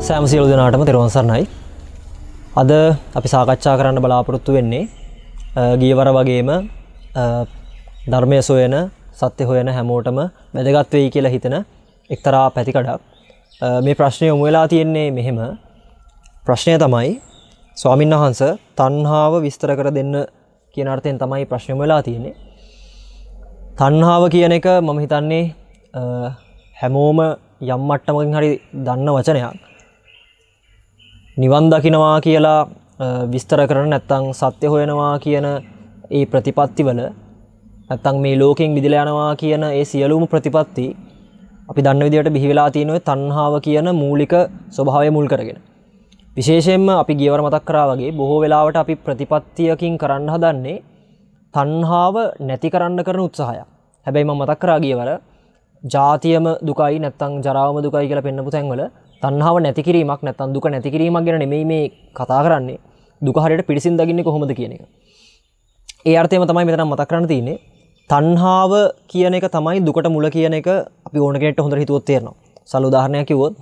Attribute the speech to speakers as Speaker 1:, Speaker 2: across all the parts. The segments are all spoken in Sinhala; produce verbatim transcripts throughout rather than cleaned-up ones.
Speaker 1: සෑම සියලු දෙනාටම තෙරුවන් සරණයි. අද අපි සාකච්ඡා කරන්න බලාපොරොත්තු වෙන්නේ ගියවර වගේම ධර්මයේ සොයන සත්‍ය හොයන හැමෝටම වැදගත් වෙයි කියලා හිතන එක්තරා පැතිකඩක්. මේ ප්‍රශ්නය යොමු වෙලා තියෙන්නේ මෙහෙම. ප්‍රශ්නය තමයි ස්වාමීන් වහන්සේ තණ්හාව විස්තර කර දෙන්න කියන අර්ථයෙන් තමයි ප්‍රශ්නය යොමු වෙලා තියෙන්නේ. තණ්හාව කියන එක මම හිතන්නේ හැමෝම යම් මට්ටමකින් හරි දන්න වචනයක්. නිවන් දකින්නවා කියලා විස්තර කරන නැත්නම් සත්‍ය හොයනවා කියන ඒ ප්‍රතිපත්තිවල නැත්නම් මේ ලෝකෙන් මිදලා යනවා කියන ඒ සියලුම ප්‍රතිපත්ති අපි දන්න විදිහට බිහි වෙලා තියෙන ඔය තණ්හාව කියන මූලික ස්වභාවය මුල් කරගෙන. විශේෂයෙන්ම අපි ගියවර මතක් කරා වගේ බොහෝ වෙලාවට අපි ප්‍රතිපත්තියකින් කරන්න හදන්නේ තණ්හාව නැති කරන්න කරන උත්සාහයක්. හැබැයි මම මතක් කරා ගියවර ජාතියම දුකයි නැත්නම් ජරාවම දුකයි කියලා පෙන්නපු තැන්වල තණ්හාව නැති කිරීමක් නැත්නම් දුක නැති කිරීමක් ගැන නෙමෙයි මේ කතා කරන්නේ. දුක හරියට පිළිසින් දකින්නේ කොහොමද කියන එක. ඒ අර්ථයම තමයි මෙතන මතක් කරන්න තියෙන්නේ. තණ්හාව කියන එක තමයි දුකට මුල කියන එක අපි ඕන කෙනෙක්ට හොඳට හිතුවොත් තේරෙනවා. සල් උදාහරණයක් කිව්වොත්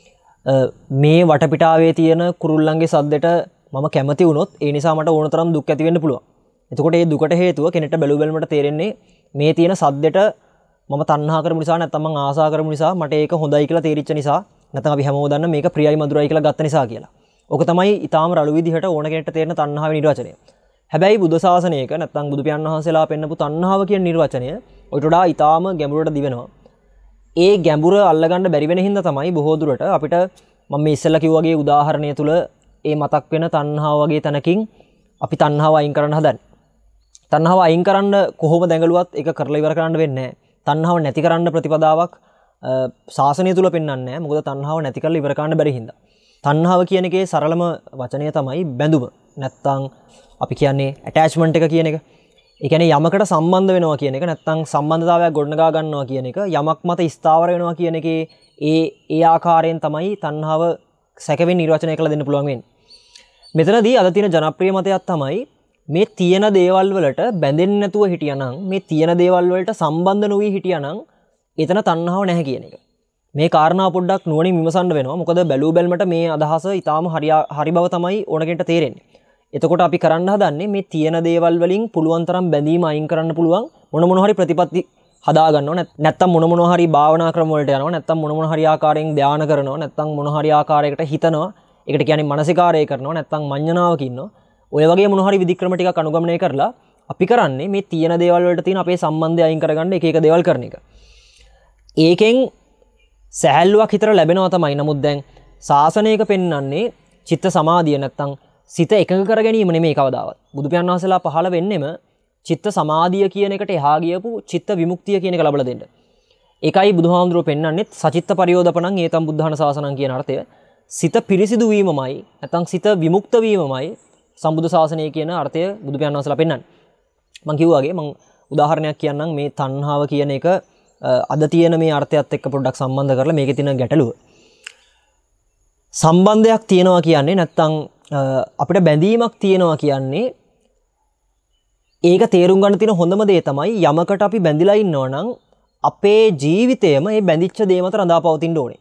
Speaker 1: මේ වටපිටාවේ තියෙන කුරුල්ලන්ගේ සද්දෙට මම කැමති වුණොත් ඒ නිසා මට ඕන තරම් දුක් ඇති වෙන්න පුළුවන්. එතකොට ඒ දුකට හේතුව කෙනෙක්ට බැලු බැලමට තේරෙන්නේ මේ තියෙන සද්දෙට මම තණ්හා කරමු නිසා නැත්නම් මම ආසා කරමු නිසා මට ඒක හොඳයි කියලා තේරිච්ච නිසා නැත්නම් අපි හැමෝම දන්න මේක ප්‍රියයි මధుරයි කියලා ගත්ත නිසා කියලා. ඕක තමයි ඊටාම රළු විදිහට ඕන කෙනෙක්ට තේරෙන තණ්හාවේ නිර්වචනය. හැබැයි බුද්ධ ශාසනයක නැත්නම් බුදු පියාණන් වහන්සේලා පෙන්නපු තණ්හාව කියන නිර්වචනය ඔයිට වඩා ඊටාම ගැඹුරට දිවෙනවා. ඒ ගැඹුර අල්ලගන්න බැරි වෙන හින්දා තමයි බොහෝ දුරට අපිට මම මේ ඉස්සෙල්ලා කිව්වා වගේ උදාහරණය තුල ඒ මතක් වෙන තණ්හාව වගේ තැනකින් අපි තණ්හාව අයින් කරන්න හදන්නේ. තණ්හාව අයින් කරන්න කොහොම දැඟලුවත් ඒක කරලා ඉවර කරන්න වෙන්නේ නැහැ. තණ්හාව නැති කරන්න ප්‍රතිපදාවක් ශාසනය තුල පෙන්වන්නේ නැහැ. මොකද තණ්හාව නැති කරලා ඉවර කරන්න බැරි හින්දා. තණ්හාව කියන එකේ සරලම වචනය තමයි බැඳුම. නැත්තම් අපි කියන්නේ ඇටැච්මන්ට් එක කියන එක. ඒ කියන්නේ යමකට සම්බන්ධ වෙනවා කියන එක නැත්තම් සම්බන්ධතාවයක් ගොඩනගා ගන්නවා කියන එක යමක් මත ස්ථාවර වෙනවා කියන එකේ ඒ ඒ ආකාරයෙන් තමයි තණ්හාව සැකෙමින් නිර්වචනය කරලා දෙන්න පුළුවන් වෙන්නේ. මෙතනදී අද තියෙන ජනප්‍රිය මතයක් තමයි මේ තියෙන දේවල් වලට බැඳෙන්නේ නැතුව හිටියානම් මේ තියෙන දේවල් වලට සම්බන්ධ නොවි හිටියානම් එතන තණ්හාව නැහැ කියන එක. මේ කාරණා පොඩ්ඩක් නුවණින් විමසන්න වෙනවා. මොකද බැලූ බැලමට මේ අදහස ඊටාම හරි හරි බව තමයි ඕන කෙනෙක්ට තේරෙන්නේ. එතකොට අපි කරන්න හදන්නේ මේ තියෙන දේවල් වලින් පුළුවන් තරම් බැඳීම අයින් කරන්න පුළුවන් මොන මොන හරි ප්‍රතිපත්ති හදා ගන්නවා. නැත්තම් මොන මොන හරි භාවනා ක්‍රම වලට යනවා. නැත්තම් මොන මොන හරි ආකාරයෙන් ධානය කරනවා. නැත්තම් මොන හරි ආකාරයකට හිතනවා. ඒකට කියන්නේ මානසිකාරය කරනවා. නැත්තම් මඤ්ඤණාවක ඉන්නවා. ඔය වගේ මොන හරි විධික්‍රම ටිකක් අනුගමනය කරලා අපි කරන්නේ මේ තියෙන දේවල් වලට තියෙන අපේ සම්බන්ධය අයින් කරගන්න එක එක දේවල් කරන එක. ඒකෙන් සැහැල්ලුවක් හිතර ලැබෙනවා තමයි. නමුත් දැන් ශාසනයක පෙන්වන්නේ චිත්ත සමාධිය නැත්තම් සිත එකඟ කර ගැනීම නෙමෙයි කවදාවත්. බුදු පියාණන් වහන්සේලා පහළ වෙන්නෙම චිත්ත සමාධිය කියන එකට එහා ගියපු චිත්ත විමුක්තිය කියන එක ලබලා දෙන්න. ඒකයි බුදුහාමුදුරුවෝ පෙන්වන්නේ සචිත්ත පරියෝදපණං ඒතම් බුද්ධාන ශාසනං කියන අර්ථය. සිත පිරිසිදු වීමමයි නැත්තම් සිත විමුක්ත වීමමයි සම්බුද්ධ ශාසනය කියන අර්ථය බුදු පියාණන් වහන්සේලා පෙන්වන්නේ. මම කිව්වා වගේ මම උදාහරණයක් කියන්නම් මේ තණ්හාව කියන එක අද තියෙන මේ අර්ථයත් එක්ක පොඩ්ඩක් සම්බන්ධ කරලා මේකේ තියෙන ගැටලුව. සම්බන්ධයක් තියෙනවා කියන්නේ නැත්තම් අපිට බැඳීමක් තියෙනවා කියන්නේ ඒක තේරුම් ගන්න තියෙන හොඳම දේ තමයි යමකට අපි බැඳිලා ඉන්නවා නම් අපේ ජීවිතයම මේ බැඳිච්ච දේ මත රඳාපවතින්න ඕනේ.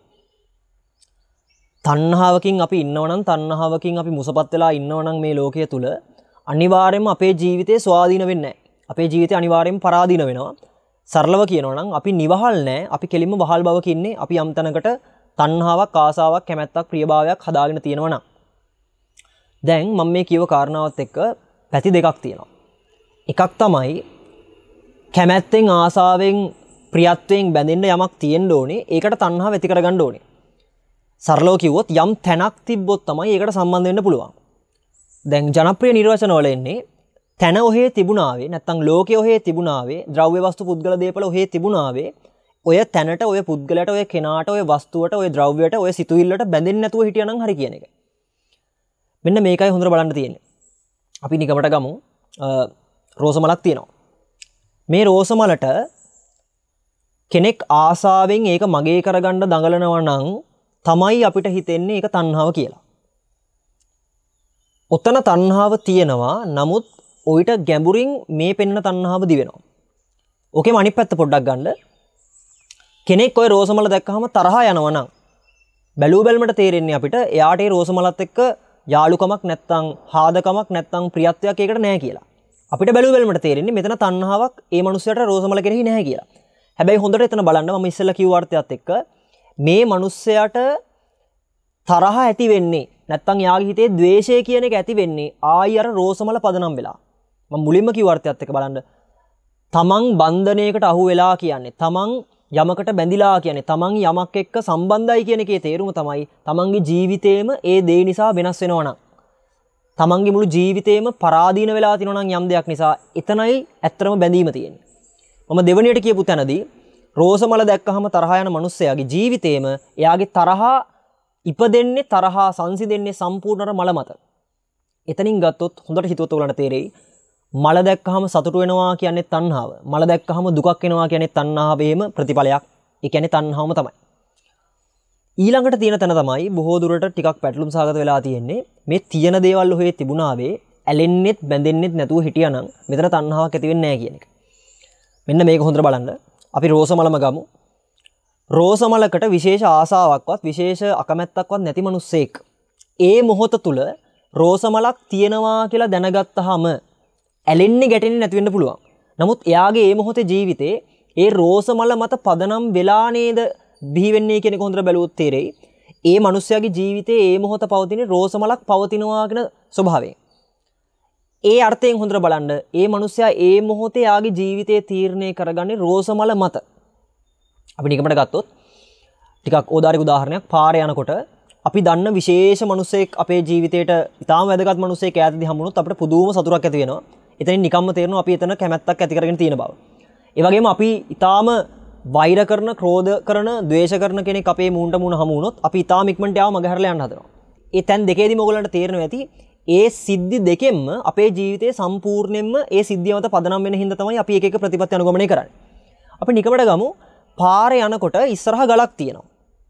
Speaker 1: තණ්හාවකින් අපි ඉන්නවා නම් තණ්හාවකින් අපි මුසපත් වෙලා ඉන්නවා නම් මේ ලෝකයේ තුල අනිවාර්යයෙන්ම අපේ ජීවිතේ ස්වාධීන වෙන්නේ නැහැ. අපේ ජීවිතේ අනිවාර්යයෙන්ම පරාදීන වෙනවා. සරලව කියනවා නම් අපි නිවහල් නැහැ. අපි කෙලින්ම වහල් බවක ඉන්නේ. අපි යම් තැනකට තණ්හාවක්, ආසාවක්, කැමැත්තක්, ප්‍රියභාවයක් හදාගෙන තියෙනවා නම්. දැන් මම මේ කියව කාරණාවත් එක්ක පැති දෙකක් තියෙනවා. එකක් තමයි කැමැත්තෙන්, ආසාවෙන්, ප්‍රියත්වයෙන් බැඳෙන්න යමක් තියෙන්න ඕනේ. ඒකට තණ්හාව ඇති කරගන්න ඕනේ. සරලව කිව්වොත් යම් තැනක් තිබ්බොත් තමයි ඒකට සම්බන්ධ වෙන්න පුළුවන්. දැන් ජනප්‍රිය නිර්වචන වල එන්නේ තැන ඔහේ තිබුණාවේ නැත්තම් ලෝකයේ ඔහේ තිබුණාවේ ද්‍රව්‍ය වස්තු පුද්ගල දේපල ඔහේ තිබුණාවේ ඔය තැනට ඔය පුද්ගලයාට ඔය කෙනාට ඔය වස්තුවට ඔය ද්‍රව්‍යයට ඔය සිතුවිල්ලට බැඳෙන්නේ නැතුව හිටියනම් හරි කියන එක. මෙන්න මේකයි හොඳට බලන්න තියෙන්නේ. අපි නිකමට ගමු රෝස මලක් තියෙනවා. මේ රෝස මලට කෙනෙක් ආසාවෙන් ඒක මගේ කරගන්න දඟලනවා නම් තමයි අපිට හිතෙන්නේ ඒක තණ්හාව කියලා. ඔතන තණ්හාව තියෙනවා. නමුත් ඔయిత ගැඹුරින් මේ පෙන්න තණ්හාව දිවෙනවා. ඕකේම අනිත් පැත්ත පොඩ්ඩක් ගන්න. කෙනෙක් ඔය රෝස මල දැක්කහම තරහා යනවා නම් බැලූ බැලමට තේරෙන්නේ අපිට එයාට ඒ රෝස මලත් එක්ක යාළුකමක් නැත්තම් හාදකමක් නැත්තම් ප්‍රියත්වයක් ඒකට නැහැ කියලා. අපිට බැලූ බැලමට තේරෙන්නේ මෙතන තණ්හාවක් ඒ මනුස්සයාට රෝස මල කෙරෙහි නැහැ කියලා. හැබැයි හොඳට එතන බලන්න මම ඉස්සෙල්ලා කිව්ව අර්ථයත් එක්ක මේ මනුස්සයාට තරහ ඇති වෙන්නේ නැත්තම් යාගේ හිතේ ද්වේෂය කියන එක ඇති වෙන්නේ ආයි අර රෝස මල පදනම් වෙලා. මම මුලින්ම කිව්ව අර්ථයත් එක්ක බලන්න. තමන් බන්ධනයකට අහු වෙලා කියන්නේ තමන් යමකට බැඳිලා කියන්නේ තමන් යමක් එක්ක සම්බන්ධයි කියන එකේ තේරුම තමයි තමන්ගේ ජීවිතේම ඒ දේ නිසා වෙනස් වෙනවා නම් තමන්ගේ මුළු ජීවිතේම පරාදීන වෙලා තිනවා නම් යම් දෙයක් නිසා එතනයි ඇත්තම බැඳීම තියෙන්නේ. මම දෙවණියට කියපු තැනදී රෝස මල දැක්කහම තරහ යන මිනිස්සයාගේ ජීවිතේම එයාගේ තරහා ඉපදෙන්නේ තරහා සංසිඳෙන්නේ සම්පූර්ණර මල මත. එතනින් ගත්තොත් හොඳට හිතුවොත් ඔයගලන්ට තේරෙයි මල දැක්කහම සතුට වෙනවා කියන්නේ තණ්හාව. මල දැක්කහම දුකක් එනවා කියන්නේ තණ්හාවේම ප්‍රතිඵලයක්. ඒ කියන්නේ තණ්හාවම තමයි. ඊළඟට තියෙන තැන තමයි බොහෝ දුරට ටිකක් පැටලුම් සහගත වෙලා තියෙන්නේ. මේ තියෙන දේවල් ඔහේ තිබුණාවේ ඇලෙන්නෙත් බැඳෙන්නෙත් නැතුව හිටියානම් මෙතන තණ්හාවක් ඇති වෙන්නේ නැහැ කියන එක. මෙන්න මේක හොඳට බලන්න. අපි රෝස මලම ගමු. රෝස මලකට විශේෂ ආසාවක්වත් විශේෂ අකමැත්තක්වත් නැති මිනිස්සෙක් ඒ මොහොත තුල රෝස මලක් තියෙනවා කියලා දැනගත්තාම ඇලෙන්නේ ගැටෙන්නේ නැති වෙන්න පුළුවන්. නමුත් එයාගේ මේ මොහොතේ ජීවිතේ ඒ රෝස මල මත පදනම් වෙලා නේද බිහි වෙන්නේ කියන එක හොඳට බැලුවොත් තේරෙයි. ඒ මිනිස්යාගේ ජීවිතේ මේ මොහොත පවතින රෝස මලක් පවතිනවා කියන ස්වභාවයෙන්. ඒ අර්ථයෙන් හොඳට බලන්න ඒ මිනිස්යා ඒ මොහොතේ යාගේ ජීවිතේ තීරණය කරගන්නේ රෝස මල මත. අපි නිකමට ගත්තොත් ටිකක් ඕදාරික උදාහරණයක් පාරේ යනකොට අපි දන්න විශේෂ මිනිසෙක් අපේ ජීවිතේට ඉතාම වැදගත් මිනිසෙක් ඈතදී හම්බුනොත් අපිට පුදුම සතුටක් ඇති වෙනවා. එතනින් නිකම්ම තේරෙනවා අපි එතන කැමැත්තක් ඇති කරගෙන තියෙන බව. ඒ වගේම අපි ඉතාම වෛර කරන, ක්‍රෝධ කරන, ද්වේෂ කරන කෙනෙක් අපේ මූණට මූණ හමු වුණොත් අපි ඉතාම ඉක්මනට යාව මගහැරලා යන්න හදනවා. ඒ තැන් දෙකේදීම ඔයගලන්ට තේරෙනවා ඇති ඒ සිද්ධි දෙකෙන්ම අපේ ජීවිතේ සම්පූර්ණයෙන්ම ඒ සිද්ධිය මත පදනම් වෙන හින්දා තමයි අපි එක එක ප්‍රතිපත්ති අනුගමනය කරන්නේ. අපි නිකමට ගමු පාරේ යනකොට ඉස්සරහ ගලක් තියෙනවා.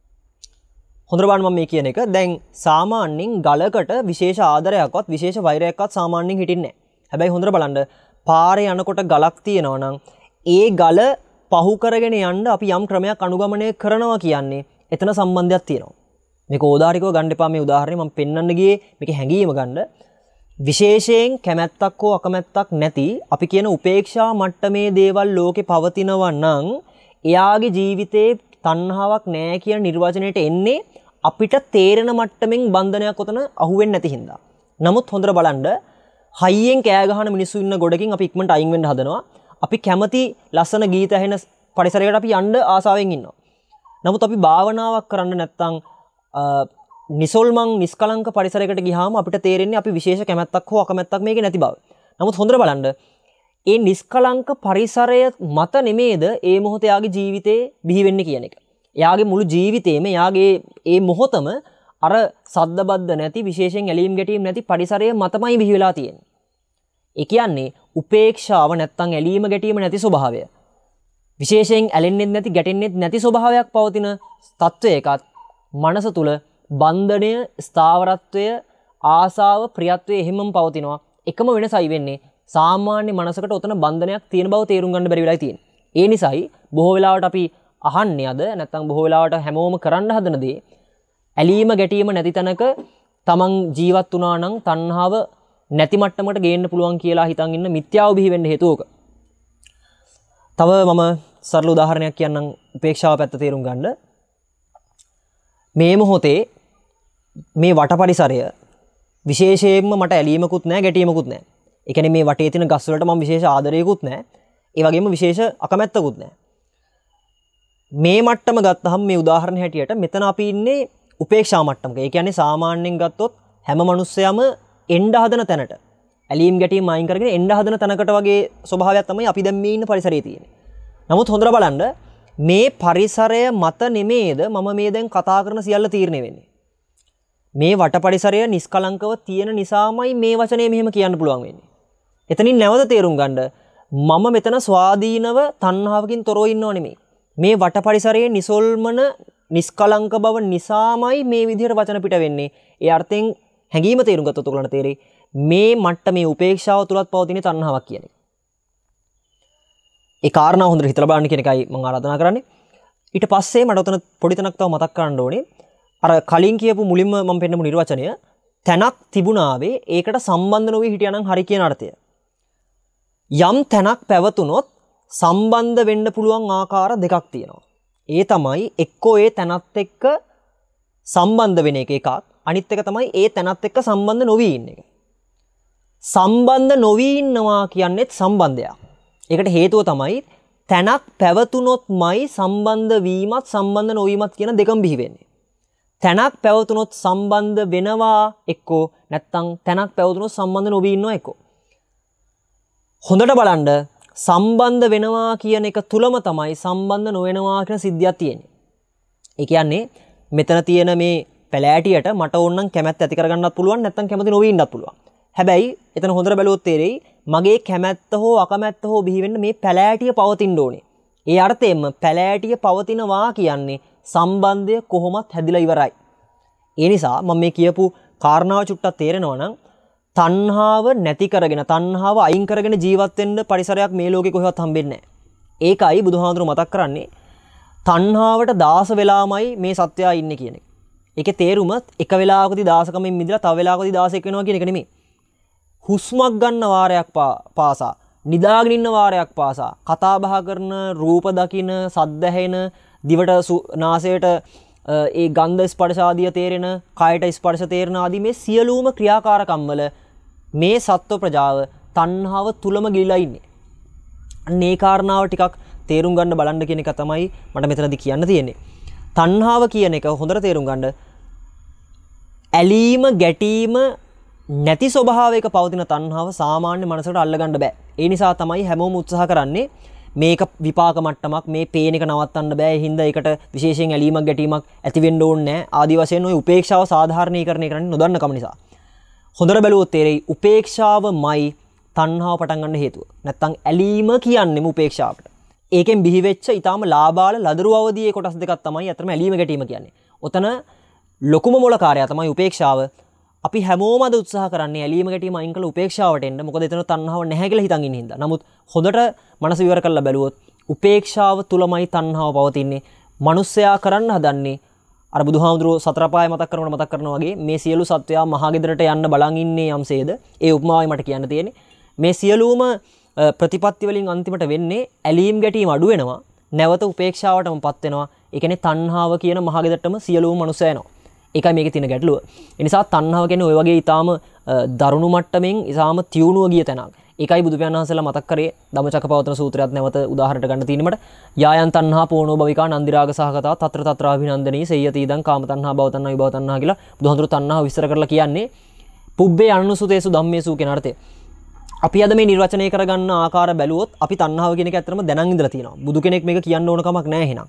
Speaker 1: හොඳට බලන්න මම මේ කියන එක. දැන් සාමාන්‍යයෙන් ගලකට විශේෂ ආදරයක්වත් විශේෂ වෛරයක්වත් සාමාන්‍යයෙන් හිටින්නේ නැහැ. හැබැයි හොඳට බලන්න පාරේ යනකොට ගලක් තියෙනවා නම් ඒ ගල පහු කරගෙන යන්න අපි යම් ක්‍රමයක් අනුගමනය කරනවා කියන්නේ එතන සම්බන්ධයක් තියෙනවා. මේක ඕදාරිකව ගන්න එපා මේ උදාහරණය මම පෙන්වන්න ගියේ මේක හැංගීම ගන්න. විශේෂයෙන් කැමැත්තක් හෝ අකමැත්තක් නැති අපි කියන උපේක්ෂා මට්ටමේ දේවල් ලෝකේ පවතිනවා නම් එයාගේ ජීවිතේ තණ්හාවක් නැහැ කියන නිර්වචනයට එන්නේ අපිට තේරෙන මට්ටමින් බන්ධනයක් උතන අහුවෙන්නේ නැති හින්දා. නමුත් හොඳට බලන්න හයියෙන් කෑ ගහන මිනිස්සු ඉන්න ගොඩකින් අපි ඉක්මනට අයින් වෙන්න හදනවා. අපි කැමති ලස්සන ගීත ඇහෙන පරිසරයකට අපි යන්න ආසාවෙන් ඉන්නවා. නමුත් අපි භාවනාවක් කරන්න නැත්නම් නිසල්මන් නිස්කලංක පරිසරයකට ගියාම අපිට තේරෙන්නේ අපි විශේෂ කැමැත්තක් හෝ අකමැත්තක් මේකේ නැති බව. නමුත් හොඳට බලන්න ඒ නිස්කලංක පරිසරය මත නෙමේද ඒ මොහොතේ යාගේ ජීවිතේ බිහි වෙන්නේ කියන එක. යාගේ මුළු ජීවිතේම යාගේ ඒ මොහොතම අර සද්ද බද්ද නැති විශේෂයෙන් ඇලීම් ගැටීම් නැති පරිසරය මතමයි බිහි වෙලා තියෙන්නේ. ඒ කියන්නේ උපේක්ෂාව නැත්තම් ඇලීම ගැටීම නැති ස්වභාවය. විශේෂයෙන් ඇලෙන්නේ නැති ගැටෙන්නේ නැති ස්වභාවයක් පවතින තත්වයකත් මනස තුල බන්ධනය, ස්ථාවරත්වය, ආසාව, ප්‍රියත්වය එහෙමම පවතිනවා. එකම වෙනසයි වෙන්නේ සාමාන්‍ය මනසකට උතන බන්ධනයක් තියෙන බව තේරුම් ගන්න බැරි වෙලායි තියෙන්නේ. ඒ නිසායි බොහෝ වෙලාවට අපි අහන්නේ අද නැත්තම් බොහෝ වෙලාවට හැමෝම කරන්න හදන දේ ඇලීම ගැටීම නැති තැනක තමන් ජීවත් වුණා නම් තණ්හාව නැති මට්ටමකට ගේන්න පුළුවන් කියලා හිතන් ඉන්න මිත්‍යාව බිහි වෙන්න හේතුවක. තව මම සරල උදාහරණයක් කියන්නම් උපේක්ෂාව පැත්ත තේරුම් ගන්න. මේ මොහොතේ මේ වට පරිසරය විශේෂයෙන්ම මට ඇලීමකුත් නැහැ ගැටීමකුත් නැහැ. ඒ කියන්නේ මේ වටේ තියෙන ගස් වලට මම විශේෂ ආදරයකුත් නැහැ. ඒ වගේම විශේෂ අකමැත්තකුත් නැහැ. මේ මට්ටම ගත්තහම මේ උදාහරණ හැටියට මෙතන අපි ඉන්නේ උපේක්ෂා මට්ටමක. ඒ කියන්නේ සාමාන්‍යයෙන් ගත්තොත් හැම මිනිස්සයම එන්න හදන තැනට ඇලීම් ගැටීම් අයින් කරගෙන එන්න හදන තැනකට වගේ ස්වභාවයක් තමයි අපි දැන් මේ ඉන්න පරිසරයේ තියෙන්නේ. නමුත් හොඳට බලන්න මේ පරිසරය මත නෙමේද මම මේ දැන් කතා කරන සියල්ල තීරණය වෙන්නේ. මේ වට පරිසරය නිස්කලංකව තියෙන නිසාමයි මේ වචනේ මෙහෙම කියන්න පුළුවන් වෙන්නේ. එතනින් නැවත තේරුම් ගන්න මම මෙතන ස්වාධීනව තණ්හාවකින් තොරව ඉන්නව නෙමෙයි. මේ වට පරිසරයේ නිසල්මන නිස්කලංක බව නිසාමයි මේ විදිහට වචන පිට වෙන්නේ. ඒ අර්ථයෙන් හැඟීම තේරුම් ගත්තොත් ඔයගලන්ට තේරෙයි මේ මට්ටමේ උපේක්ෂාව තුලත් පවතින තණ්හාවක් කියන එක. ඒ කාරණා හොඳට හිතලා බලන්න කියන එකයි මම ආරාධනා කරන්නේ. ඊට පස්සේ මට උතන පොඩි තැනක් තව මතක් කරන්න ඕනේ. අර කලින් කියපු මුලින්ම මම පෙන්නපු නිර්වචනය තැනක් තිබුණාවේ ඒකට සම්බන්ධ නොවී හිටියානම් හරි කියන අර්ථය. යම් තැනක් පැවතුනොත් සම්බන්ධ වෙන්න පුළුවන් ආකාර දෙකක් තියෙනවා. ඒ තමයි එක්කෝ ඒ තැනත් එක්ක සම්බන්ධ වෙන එක එකක්, අනිත් එක තමයි ඒ තැනත් එක්ක සම්බන්ධ නොවී ඉන්න එක. සම්බන්ධ නොවී ඉන්නවා කියන්නේත් සම්බන්ධයක්. ඒකට හේතුව තමයි තැනක් පැවතුනොත්මයි සම්බන්ධ වීමත් සම්බන්ධ නොවීමත් කියන දෙකම බිහි වෙන්නේ. තැනක් පැවතුනොත් සම්බන්ධ වෙනවා එක්කෝ, නැත්නම් තැනක් පැවතුනොත් සම්බන්ධ නොවී ඉන්නවා එක්කෝ. හොඳට බලන්න සම්බන්ධ වෙනවා කියන එක තුලම තමයි සම්බන්ධ නොවෙනවා කියන සිද්ධියක් තියෙන්නේ. ඒ කියන්නේ මෙතන තියෙන මේ පැලෑටියට මට ඕනනම් කැමැත්ත ඇති කරගන්නත් පුළුවන්, නැත්නම් කැමති නොවී ඉන්නත් පුළුවන්. හැබැයි එතන හොඳට බැලුවොත් තේරෙයි මගේ කැමැත්ත හෝ අකමැත්ත හෝ බිහි වෙන්න මේ පැලෑටිය පවතින්න ඕනේ. ඒ අර්ථයෙන්ම පැලෑටිය පවතිනවා කියන්නේ සම්බන්ධය කොහොමත් හැදිලා ඉවරයි. ඒ නිසා මම මේ කියපු කාරණාව චුට්ටක් තේරෙනවා නම් තණ්හාව නැති කරගෙන තණ්හාව අයින් කරගෙන ජීවත් වෙන්න පරිසරයක් මේ ලෝකේ කොහෙවත් හම්බෙන්නේ නැහැ. ඒකයි බුදුහාමුදුරුවෝ මතක් කරන්නේ තණ්හාවට දාස වෙලාමයි මේ සත්‍යය ඉන්නේ කියන එක. ඒකේ තේරුම එක වෙලාවකදී දාසකමෙන් මිදලා තව වෙලාවකදී දාසෙක් වෙනවා කියන එක නෙමෙයි. හුස්මක් ගන්න වාරයක් පාසා, නිදාගෙන ඉන්න වාරයක් පාසා, කතා බහ කරන, රූප දකින, සද්ද ඇහෙන, දිවට නාසයට ඒ ගන්ධ ස්පර්ශ ආදිය තේරෙන, කයට ස්පර්ශ තේරෙන ආදී මේ සියලුම ක්‍රියාකාරකම් වල මේ සත්ව ප්‍රජාව තණ්හාව තුලම ගිලිලා ඉන්නේ. අන්න ඒ කාරණාව ටිකක් තේරුම් ගන්න බලන්න කියන එක තමයි මට මෙතනදී කියන්න තියෙන්නේ. තණ්හාව කියන එක හොඳට තේරුම් ගන්න. ඇලීම ගැටීම නැති ස්වභාවයක පවතින තණ්හාව සාමාන්‍ය මනසට අල්ලගන්න බෑ. ඒ නිසා තමයි හැමෝම උත්සාහ කරන්නේ මේක විපාක මට්ටමක්, මේ පේන එක නවත්තන්න බෑ. ඒ හින්දා ඒකට විශේෂයෙන් ඇලීමක් ගැටීමක් ඇති වෙන්න ඕනේ නෑ. ආදි වශයෙන් ওই උපේක්ෂාව සාධාරණීකරණය කරන්නේ නොදන්න කම නිසා. හොඳට බැලුවොත් තේරෙයි උපේක්ෂාවමයි තණ්හාව පටන් ගන්න හේතුව. නැත්තම් ඇලීම කියන්නේම උපේක්ෂාවට. ඒකෙන් බිහි වෙච්ච ඊටාම ලාබාල ලදරු අවදියේ කොටස් දෙකක් තමයි අතරම ඇලීම ගැටීම කියන්නේ. ඔතන ලොකුම මොලකාරයා තමයි උපේක්ෂාව. අපි හැමෝම අද උත්සාහ කරන්නේ ඇලීම ගැටීම අයින් කරලා උපේක්ෂාවට එන්න. මොකද එතන තණ්හාව නැහැ කියලා හිතන් ඉන්න හින්දා. නමුත් හොඳට මනස විවර කරලා බැලුවොත් උපේක්ෂාව තුලමයි තණ්හාව පවතින්නේ. මිනිස්සයා කරන්න හදන්නේ අර බුදුහාමුදුරුවෝ සතර පාය මතක් කරනකොට මතක් කරනවා වගේ මේ සියලු සත්වයා මහා ගෙදරට යන්න බලන් ඉන්නේ යම්සේද. ඒ උපමාවයි මට කියන්න තියෙන්නේ. මේ සියලුම ප්‍රතිපත්ති වලින් අන්තිමට වෙන්නේ ඇලීම් ගැටීම අඩු වෙනවා. නැවත උපේක්ෂාවටමපත් වෙනවා. ඒ කියන්නේ තණ්හාව කියන මහා ගෙදරටම සියලුම මනුස්සය යනවා. ඒකයි මේකේ තියෙන ගැටලුව. ඒ නිසා තණ්හාව කියන්නේ ওই වගේ ඊටාම දරුණු මට්ටමින් ඊටාම තියුණුව ගිය තැනක්. ඒකයි බුදු පියාණන් වහන්සේලා මතක් කරේ ධම්මචක්කපවත්තන සූත්‍රයත් නැවත උදාහරණයට ගන්න තියෙන මට යායන් තණ්හා පෝනෝ භවිකා නන්දිරාග සහගතා තත්‍ර තත්‍ර අභිනන්දනී සේයති ඉදං කාම තණ්හා භව තණ්හා විභව තණ්හා කියලා බුදුහාඳුරු තණ්හාව විස්තර කරලා කියන්නේ පුබ්බේ අනුසුතේසු ධම්මේසු කියන අර්ථය. අපි අද මේ නිර්වචනය කරගන්න ආකාර බැලුවොත් අපි තණ්හාව කියන එක ඇත්තටම දැනන් ඉඳලා තියෙනවා. බුදු කෙනෙක් මේක කියන්න ඕන කමක් නැහැ එහෙනම්.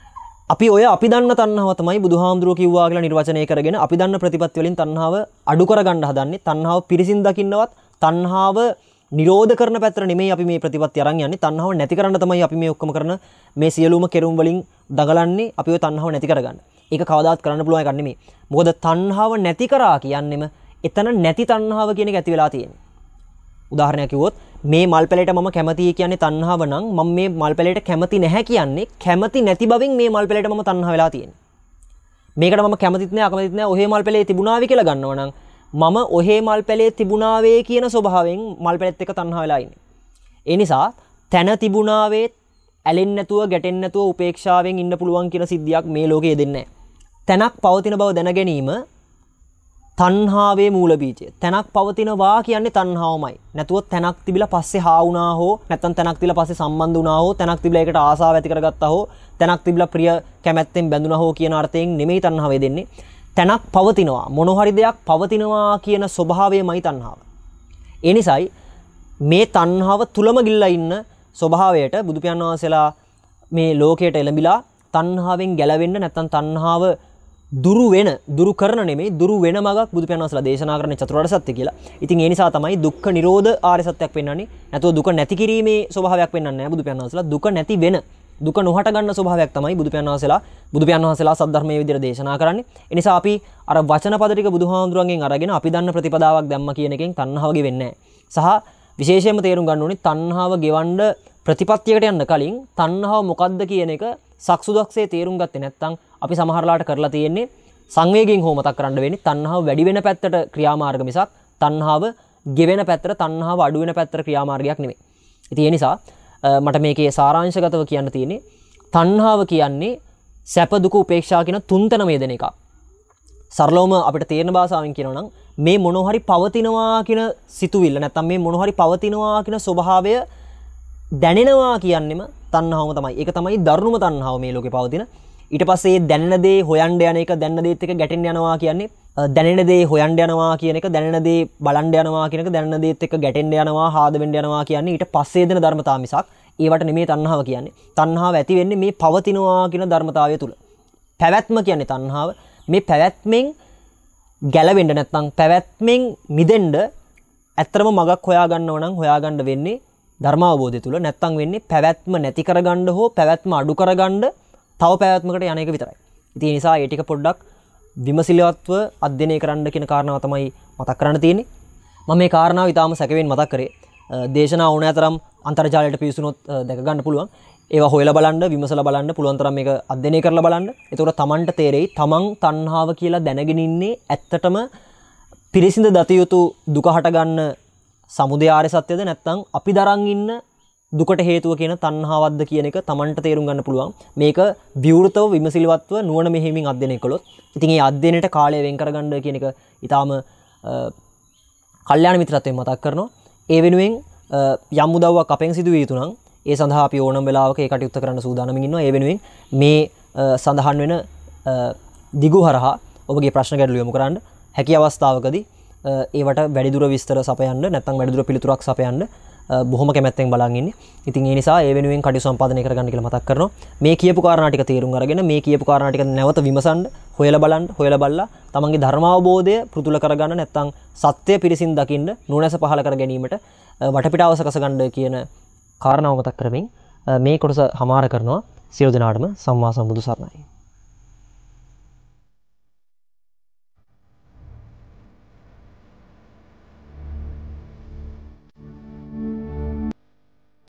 Speaker 1: අපි ඔය අපි දන්න තණ්හාව තමයි බුදුහාමුදුරුවෝ කිව්වා කියලා නිර්වචනය කරගෙන අපි දන්න ප්‍රතිපත්ති වලින් තණ්හාව අඩු කරගන්න හදන්නේ. තණ්හාව පිරිසින් දකින්නවත් තණ්හාව නිරෝධ කරන පැත්තට නෙමෙයි අපි මේ ප්‍රතිපත්ති අරන් යන්නේ. තණ්හාව නැති කරන්න තමයි අපි මේ ඔක්කොම කරන මේ සියලුම කෙරුම් වලින් දඟලන්නේ. අපි ඔය තණ්හාව නැති කරගන්න. ඒක කවදාවත් කරන්න පුළුවන් එකක් නෙමෙයි. මොකද තණ්හාව නැති කරා කියන්නේම එතන නැති තණ්හාව කියන එක ඇති වෙලා තියෙන්නේ. උදාහරණයක් කිව්වොත් මේ මල් පැලයට මම කැමතියි කියන්නේ තණ්හාව නම් මම මේ මල් පැලයට කැමති නැහැ කියන්නේ කැමති නැති බවින් මේ මල් පැලයට මම තණ්හා වෙලා තියෙන්නේ. මේකට මම කැමතිත් නැහැ අකමැතිත් නැහැ ඔහේ මල් පැලේ තිබුණාවි කියලා ගන්නවා නම් මම ඔහේ මල් පැලේ තිබුණාවේ කියන ස්වභාවයෙන් මල් පැලෙත් එක්ක තණ්හා වෙලා ඉන්නේ. ඒ නිසා තන තිබුණාවේ ඇලෙන්නේ නැතුව ගැටෙන්නේ නැතුව උපේක්ෂාවෙන් ඉන්න පුළුවන් කියන සිද්ධියක් මේ ලෝකේ දෙන්නේ නැහැ. තනක් පවතින බව දැන ගැනීම තණ්හාවේ මූල බීජය. තනක් පවතිනවා කියන්නේ තණ්හාවමයි. නැතුව තනක් තිබිලා පස්සේ හා වුණා හෝ නැත්නම් තනක් තිබිලා පස්සේ සම්බන්ධ වුණා හෝ තනක් තිබිලා ඒකට ආසාව ඇති කරගත්තා හෝ තනක් තිබිලා ප්‍රිය කැමැත්තෙන් බැඳුණා හෝ කියන අර්ථයෙන් නෙමෙයි තණ්හාවේ දෙන්නේ. තනක් පවතිනවා මොන හරි දෙයක් පවතිනවා කියන ස්වභාවයමයි තණ්හාව. ඒ නිසායි මේ තණ්හාව තුලම ගිල්ලා ඉන්න ස්වභාවයට බුදු පියාණන් වහන්සේලා මේ ලෝකයට එළඹිලා තණ්හාවෙන් ගැලවෙන්න නැත්නම් තණ්හාව දුරු වෙන දුරු කරන නෙමෙයි දුරු වෙන මගක් බුදු පියාණන් වහන්සේලා දේශනා කරන චතුරාර්ය සත්‍ය කියලා. ඉතින් ඒ නිසා තමයි දුක්ඛ නිරෝධ ආර්ය සත්‍යයක් පෙන්වන්නේ. නැතුව දුක නැති කිරීමේ ස්වභාවයක් පෙන්වන්නේ නැහැ බුදු පියාණන් වහන්සේලා. දුක නැති වෙන දුක නොහට ගන්න ස්වභාවයක් තමයි බුදු පියාණන් වහන්සේලා බුදු පියාණන් වහන්සේලා සද්ධර්මයේ විදිහට දේශනා කරන්නේ. ඒ නිසා අපි අර වචන පද ටික බුදුහාමුදුරන්ගෙන් අරගෙන අපි දන්න ප්‍රතිපදාවක් දැම්ම කියන එකෙන් තණ්හාව ගෙවෙන්නේ නැහැ. සහ විශේෂයෙන්ම තේරුම් ගන්න ඕනේ තණ්හාව ගෙවන්න ප්‍රතිපත්තියකට යන්න කලින් තණ්හාව මොකක්ද කියන එක සක්සුදක්සේ තේරුම් ගත්තේ නැත්නම් අපි සමහරලාට කරලා තියෙන්නේ සංවේගයෙන් හෝ මතක් කරන්න වෙන්නේ තණ්හාව වැඩි වෙන පැත්තට ක්‍රියාමාර්ග මිසක් තණ්හාව ගෙවෙන පැත්තට තණ්හාව අඩු වෙන පැත්තට ක්‍රියාමාර්ගයක් නෙමෙයි. ඉතින් ඒ නිසා මට මේකේ සාරාංශගතව කියන්න තියෙන්නේ තණ්හාව කියන්නේ සැප දුක උපේක්ෂා කියන තුන්තැන මේදෙන එක. සරලවම අපිට තේරෙන භාෂාවෙන් කියනවා නම් මේ මොනවා හරි පවතිනවා කියන සිතුවිල්ල නැත්නම් මේ මොනවා හරි පවතිනවා කියන ස්වභාවය දැනෙනවා කියන්නෙම තණ්හාවම තමයි. ඒක තමයි දරුණුම තණ්හාව මේ ලෝකේ පවතින. ඊට පස්සේ ඒ දැනෙන දේ හොයන්න යන එක දැනෙන දේත් එක්ක ගැටෙන්න යනවා කියන්නේ දැනෙන දේ හොයන්න යනවා කියන එක දැනෙන දේ බලන්න යනවා කියන එක දැනෙන දේත් එක්ක ගැටෙන්න යනවා ආද වෙන්න යනවා කියන්නේ ඊට පස්සේ දෙන ධර්මතාව මිසක් ඒවට නෙමෙයි තණ්හාව කියන්නේ. තණ්හාව ඇති වෙන්නේ මේ පවතිනවා කියන ධර්මතාවය තුල. පැවැත්ම කියන්නේ තණ්හාව. මේ පැවැත්මෙන් ගැලවෙන්න නැත්නම් පැවැත්මෙන් මිදෙන්න ඇත්තරම මගක් හොයාගන්නව නම් හොයාගන්න වෙන්නේ ධර්ම අවබෝධය තුල. නැත්නම් වෙන්නේ පැවැත්ම නැති කරගන්න හෝ පැවැත්ම අඩු කරගන්න තව පැවැත්මකට යන එක විතරයි. ඉතින් ඒ නිසා ඒ ටික පොඩ්ඩක් විමසිලිවත්ව අධ්‍යයනය කරන්න කියන කාරණාව තමයි මතක් කරන්න තියෙන්නේ. මම මේ කාරණාව ඊටාම සැකෙමින් මතක් කරේ. දේශනා ඕනෑතරම් අන්තර්ජාලයට පිවිසුනොත් දැක ගන්න පුළුවන්. ඒවා හොයලා බලන්න, විමසලා බලන්න, පුළුවන් තරම් මේක අධ්‍යයනය කරලා බලන්න. එතකොට තමන්ට තේරෙයි තමන් තණ්හාව කියලා දැනගෙන ඉන්නේ ඇත්තටම පිරිසිඳ දත යුතු දුක හට ගන්න සමුදය ආර්ය සත්‍යද නැත්නම් අපි දරන් ඉන්න දුකට හේතුව කියන තණ්හාවක්ද කියන එක තමන්ට තේරුම් ගන්න පුළුවන්. මේක විවෘතව විමසිලිවත්ව නුවණ මෙහෙමින් අධ්‍යයනය කළොත්. ඉතින් මේ අධ්‍යයනයට කාලය වෙන් කරගන්න කියන එක ඊටාම කල්යාණ මිත්‍රත්වයෙන් මතක් කරනවා. ඒ වෙනුවෙන් යම් උදව්වක් අපෙන් සිදු විය යුතු නම් ඒ සඳහා අපි ඕනම වෙලාවක ඒ කටයුත්ත කරන්න සූදානම්ින් ඉන්නවා. ඒ වෙනුවෙන් මේ සඳහන් වෙන දිගු හරහා ඔබගේ ප්‍රශ්න ගැටළු යොමු කරන්න හැකි අවස්ථාවකදී ඒවට වැඩිදුර විස්තර සපයන්න නැත්නම් වැඩිදුර පිළිතුරක් සපයන්න බොහොම කැමැත්තෙන් බලන් ඉන්නේ. ඉතින් ඒ නිසා ඒ වෙනුවෙන් කටයුතු සම්පාදනය කරගන්න කියලා මතක් කරනවා. මේ කියපු කාරණා ටික තේරුම් අරගෙන මේ කියපු කාරණා ටික නැවත විමසන්න, හොයලා බලන්න, හොයලා බලලා තමන්ගේ ධර්මාවබෝධය පෘතුල කරගන්න නැත්නම් සත්‍ය පිරිසින් දකින්න, නුවණැස පහළ කර ගැනීමට වටපිටාව සකස ගන්න කියන කාරණාව මතක් කරමින් මේ කොටස හමාර කරනවා. සියලු දෙනාටම සම්මා සම්බුදු සරණයි.